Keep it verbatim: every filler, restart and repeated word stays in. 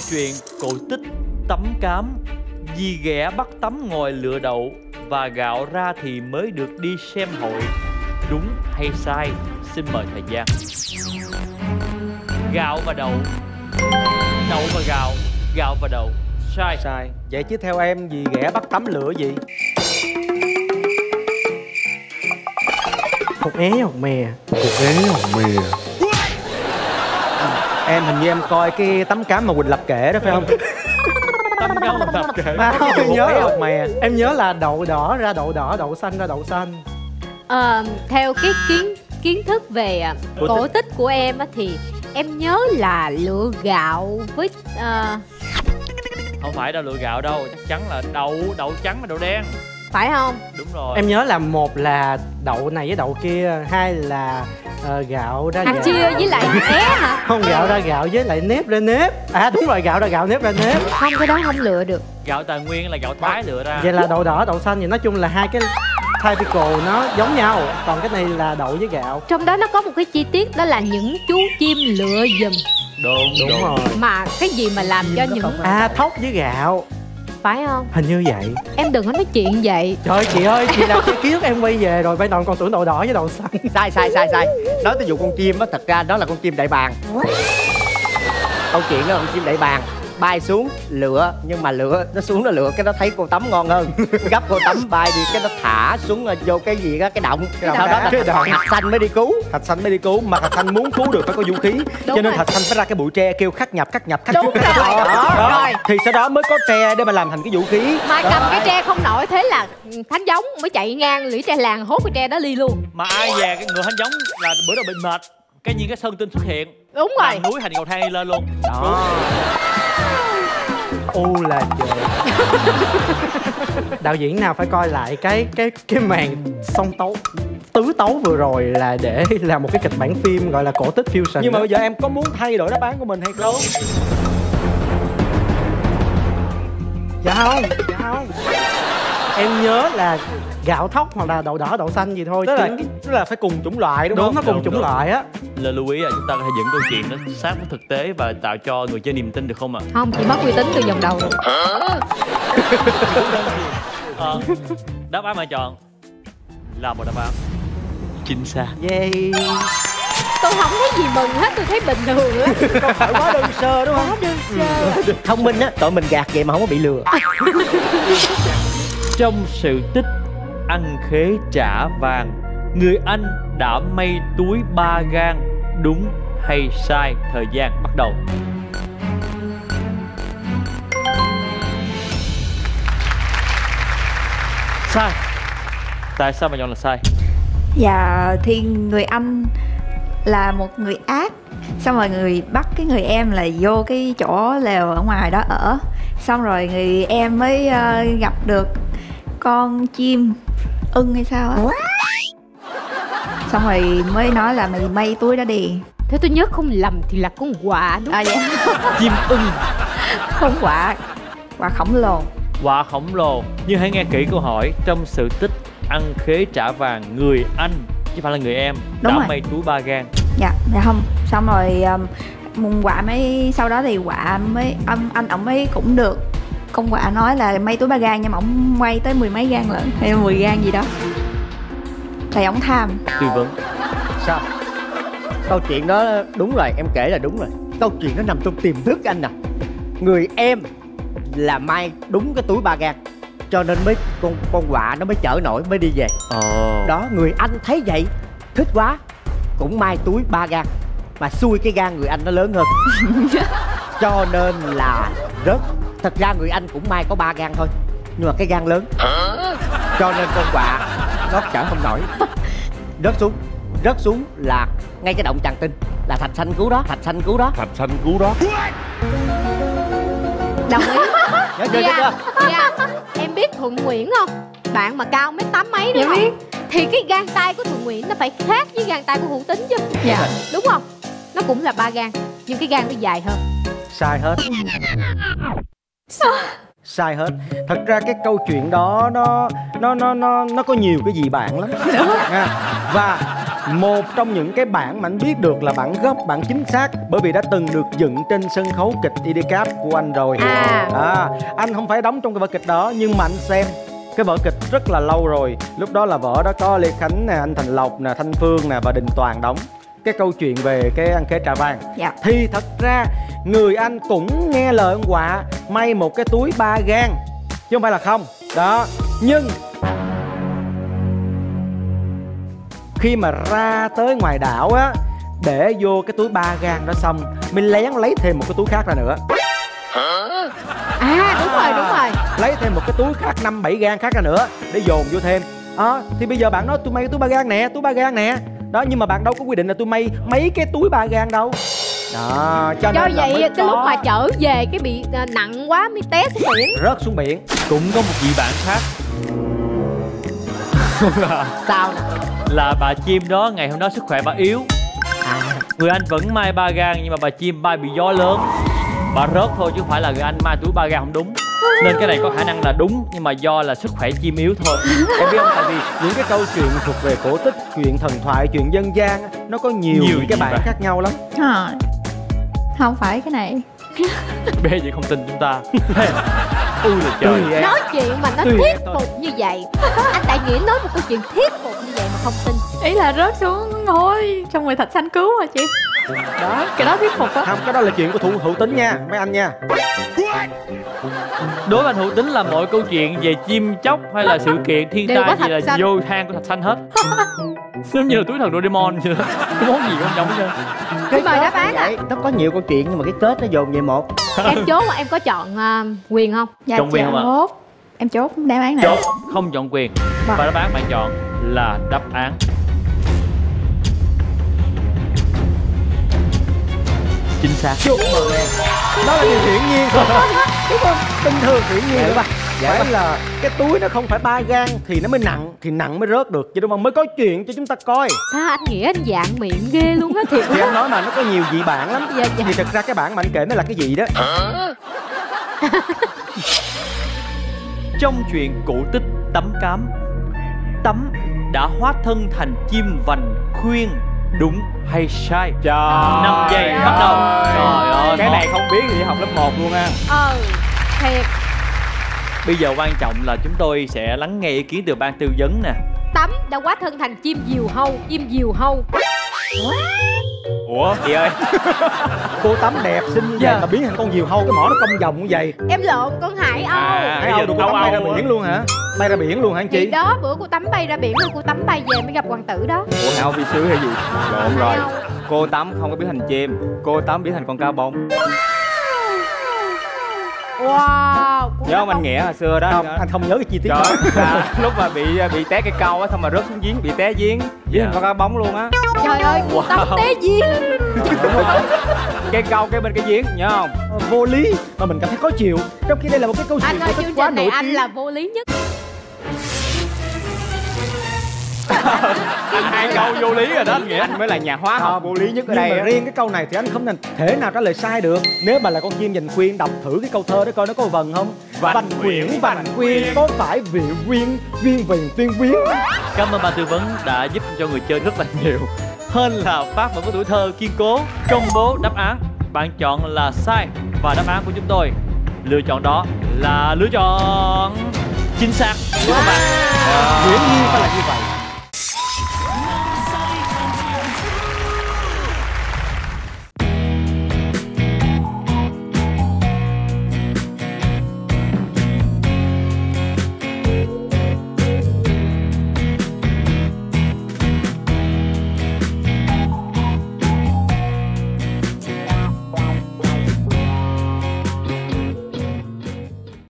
chuyện cổ tích tắm cám. Dì ghẻ bắt tắm ngồi lựa đậu và gạo ra thì mới được đi xem hội. Đúng hay sai? Xin mời thời gian. Gạo và đậu. Đậu và gạo. Gạo và đậu. Sai. Sai. Vậy chứ theo em dì ghẻ bắt tắm lửa gì? Hột é hột mè. Hột é hột mè. Em hình như em coi cái tấm cám mà Quỳnh Lập kể đó phải không? Tắm cám mà Lập kể. À, không, em nhớ hột mè. Em nhớ là đậu đỏ ra đậu đỏ, đậu xanh ra đậu xanh. À, theo cái kiến kiến thức về Cổ cổ tích của em á, thì em nhớ là lựa gạo với uh... Không phải đâu lựa gạo đâu, chắc chắn là đậu, đậu trắng và đậu đen. Phải không? Đúng rồi. Em nhớ là một là đậu này với đậu kia, hai là uh, gạo ra hạt gạo. chia với lại é hả? Không, gạo ra gạo với lại nếp ra nếp. À đúng rồi, gạo ra gạo, nếp ra nếp. Không, cái đó không lựa được. Gạo tài nguyên là gạo Thái lựa ra. Vậy là đậu đỏ, đậu xanh thì nói chung là hai cái typical nó giống nhau. Còn cái này là đậu với gạo. Trong đó nó có một cái chi tiết đó là những chú chim lựa giùm. Đúng, Đúng, đúng rồi. Mà cái gì mà làm cho những... À thóc với gạo. Phải không? Hình như vậy. Em đừng có nói chuyện vậy. Trời ơi, chị ơi, chị làm cái ký ức em quay về rồi. Ban đầu còn tưởng đậu đỏ với đậu xanh. Sai sai sai sai. Nói tới vụ con chim á, thật ra đó là con chim đại bàng. Câu chuyện đó là con chim đại bàng bay xuống lựa, nhưng mà lựa nó xuống nó lựa cái nó thấy cô tắm ngon hơn, gấp cô tắm bay đi cái nó thả xuống vô cái gì đó, cái động, Cái động sau đó đá. là thạch, thạch xanh mới đi cứu. Thạch xanh mới đi cứu, mà thạch xanh muốn cứu được phải có vũ khí. Đúng cho nên rồi. thạch xanh phải ra cái bụi tre kêu khắc nhập khắc nhập khắc Đúng chút, khắc rồi. chút. Đó. Đó. Rồi. Thì sau đó mới có tre để mà làm thành cái vũ khí. Mà cầm cái tre không nổi, thế là Thánh Giống mới chạy ngang lũy tre làng hốt cái tre đó ly luôn. Mà ai về cái người Thánh Giống là bữa đầu bị mệt, cái nhiên cái sơn tinh xuất hiện. Đúng rồi. Làm núi thành cầu thang đi lên luôn. Đó. U là trời. Đạo diễn nào phải coi lại cái cái cái màn song tấu tứ tấu vừa rồi là để làm một cái kịch bản phim gọi là cổ tích fusion. Nhưng mà đó. bây giờ em có muốn thay đổi đáp án của mình hay không? Dạ không, dạ không. Em nhớ là gạo thóc hoặc là đậu đỏ đậu xanh gì thôi. Tức là chứ- cái, tức là phải cùng chủng loại đúng, đúng, không? nó cùng Đúng, chủng đúng. loại á. Lời lưu ý là chúng ta có thể dựng câu chuyện nó sát với thực tế và tạo cho người chơi niềm tin được không ạ? Không, chỉ mất uy tín từ vòng đầu rồi. Ờ, đáp án mà chọn là một đáp án chính xác. Yay. Tôi không thấy gì mừng hết, tôi thấy bình thường lắm. Phải quá đơn sơ đúng không? Quá đơn sơ. Thông minh á, tụi mình gạt vậy mà không có bị lừa. Trong sự tích ăn khế trả vàng, người anh đã may túi ba gang. Đúng hay sai? Thời gian bắt đầu. Sai. Tại sao mà chọn là sai? Dạ thì người anh là một người ác, xong rồi người bắt cái người em là vô cái chỗ lều ở ngoài đó ở, xong rồi người em mới uh, gặp được con chim ưng hay sao á, xong rồi mới nói là mày may túi đó đi. Thế tôi nhớ không lầm thì là con quạ đúng À vậy Chim ưng, không, quả quả khổng lồ. quả khổng lồ. Nhưng hãy nghe kỹ câu hỏi. Trong sự tích ăn khế trả vàng, người anh chứ phải là người em Đúng đã rồi. may túi ba gang. Dạ dạ không, xong rồi um, quả mới sau đó thì quả mới anh anh ổng mới cũng được con quả nói là may túi ba gang, nhưng mà ổng quay tới mười mấy gang lận hay mười gang gì đó, tại ổng tham. Tư vấn. Sao? Câu chuyện đó đúng rồi, em kể là đúng rồi. Câu chuyện nó nằm trong tiềm thức anh nè. Người em là may đúng cái túi ba gang, cho nên mới con con quạ nó mới chở nổi mới đi về. Ồ. Đó, người anh thấy vậy thích quá cũng may túi ba gang, mà xui cái gan người anh nó lớn hơn. Cho nên là rớt. Thật ra người anh cũng may có ba gan thôi, nhưng mà cái gan lớn, cho nên con quạ nó chở không nổi, rớt xuống. Rớt xuống là ngay cái động tràng tinh, là thạch xanh cứu đó, thạch xanh cứu đó. Thạch xanh cứu đó. Đồng ý. Nhớ chưa, nhớ Dạ, chưa? dạ. Em biết Thuận Nguyễn không? Bạn mà cao mét tám mấy đúng Dạ không? biết. Thì cái gang tay của Thuận Nguyễn nó phải khác với gang tay của Hữu Tín chứ. Dạ. Đúng không? Nó cũng là ba gang, nhưng cái gang nó dài hơn. Sai hết. Sai hết. Thật ra cái câu chuyện đó nó nó nó nó nó có nhiều cái gì bạn lắm. À, và Một trong những cái bản mà anh biết được là bản gốc, bản chính xác, bởi vì đã từng được dựng trên sân khấu kịch i đê cáp của anh rồi. À. à Anh không phải đóng trong cái vở kịch đó, nhưng mà anh xem cái vở kịch rất là lâu rồi. Lúc đó là vở đó có Lê Khánh nè, anh Thành Lộc nè, Thanh Phương nè và Đình Toàn đóng. Cái câu chuyện về cái ăn khế trà vàng. Dạ. Thì thật ra người anh cũng nghe lời ông Quạ may một cái túi ba gang, chứ không phải là không. Đó. Nhưng khi mà ra tới ngoài đảo á, để vô cái túi ba gang đó xong mình lén lấy thêm một cái túi khác ra nữa. À đúng rồi đúng rồi. Lấy thêm một cái túi khác, năm bảy gang khác ra nữa để dồn vô thêm. Đó, thì bây giờ bạn nói tôi may cái túi ba gang nè, túi ba gang nè. Đó, nhưng mà bạn đâu có quy định là tôi may mấy cái túi ba gang đâu. Đó, cho Do nên là vậy mới cái có... lúc mà trở về cái bị à, nặng quá mới té xuống biển. rớt xuống biển. Cũng có một vị bạn khác Sao nè? là bà chim đó ngày hôm đó sức khỏe bà yếu. À, Người anh vẫn may ba gang nhưng mà bà chim bay bị gió lớn, bà rớt thôi chứ không phải là người anh may túi ba gang không đúng. Nên cái này có khả năng là đúng nhưng mà do là sức khỏe chim yếu thôi. Em biết không, tại vì những cái câu chuyện thuộc về cổ tích, chuyện thần thoại, chuyện dân gian á, nó có nhiều, Nhiều những cái gì bản vậy? khác nhau lắm. À, không phải cái này. Bé gì không tin chúng ta. Ui là trời. Tùy em. Nói chuyện mà nó Tùy thuyết em thôi. phục như vậy, anh Đại Nghĩa nói một câu chuyện thuyết phục như vậy mà không tin. Ý là rớt xuống thôi, xong rồi Thạch Xanh cứu hả chị? Đó, cái đó thuyết phục á. Không, cái đó là chuyện của thủ hữu tính nha, mấy anh nha. Đối với anh Hữu Tính là mọi câu chuyện về chim chóc hay là sự kiện thiên Đều có tai thạch gì là xanh. vô hang của thạch xanh hết. Giống như là túi thần Doraemon vậy đó. Cái món gì cũng giống hết trơn. Xin mời kết đáp án như ạ. vậy, nó có nhiều câu chuyện nhưng mà cái kết nó dồn về một. Em chốt mà em có chọn à, Quyền không? Dạ, Chọn quyền không ạ? chốt. Em chốt đáp án này. Chốt không chọn quyền. Vâng. Và đáp án bạn chọn là đáp án chính xác. Chúc mừng em. Đó là điều hiển nhiên thôi. Đúng không? Bình thường hiển nhiên Dạ, đúng không? dạ. Phải là cái túi nó không phải ba gang thì nó mới nặng, thì nặng mới rớt được chứ đúng không? Mới có chuyện cho chúng ta coi. Sao anh Nghĩa anh dạng miệng ghê luôn á thiệt. Thì anh nói mà nó có nhiều dị bản lắm. Dạ, dạ. Thì thật ra cái bản mà anh kể nó là cái gì đó. Trong chuyện cổ tích Tấm Cám, Tấm đã hóa thân thành chim vành khuyên, đúng hay sai? Trời năm giây bắt đầu. Trời ơi, cái ngon. này không biết thì học lớp một luôn á. Ờ thiệt. Bây giờ quan trọng là chúng tôi sẽ lắng nghe ý kiến từ ban tư vấn nè. Tấm đã hóa thân thành chim diều hâu. Chim diều hâu. Ủa chị ơi, Cô Tấm đẹp xinh như Dạ. vậy mà biến thành con diều hâu, cái mỏ nó cong vòng như vậy. Em lộn con Hải Âu. À, Thấy không? Cô Âu Tấm bay ra Âu. biển luôn hả? Bay ra biển luôn hả anh Thì chị? đó bữa cô Tấm bay ra biển rồi cô Tấm bay về mới gặp hoàng tử đó. Ủa Hảo bị sứ hay gì? Lộn rồi. Hải Âu. Cô Tấm không có biến thành chim, cô Tấm biến thành con cá bông. Wow. cô Nhớ không Tấm anh Nghĩa hồi xưa đó? Không, anh không nhớ cái chi tiết Trời đó. ơi, là lúc mà bị bị té cái câu á, xong mà rớt xuống giếng, bị té giếng, biến Dạ. thành con cá bóng luôn á. Trời ơi, cô Tấm té giếng. Cái câu cái bên cái giếng, nhớ không? Vô lý mà mình cảm thấy khó chịu, trong khi đây là một cái câu chuyện Anh ơi, cổ tích chương quá trình này nổi anh tiếng. là vô lý nhất. Anh hai câu vô lý rồi đó anh Nghĩa. Anh mới là nhà hóa học vô lý nhất ở Nhưng đây mà á. riêng cái câu này thì anh không thể nào trả lời sai được. Nếu mà là con chim dành khuyên, đọc thử cái câu thơ đó coi nó có vần không. Vành quyển quyển, vành quyên có phải vị quyên viên viền tuyên quyến. Cảm ơn ban tư vấn đã giúp cho người chơi rất là nhiều. Hơn là phát một cái tuổi thơ kiên cố. Công bố đáp án, bạn chọn là sai và đáp án của chúng tôi lựa chọn đó là lựa chọn chính xác, đúng không bạn? Hiển nhiên phải là như vậy.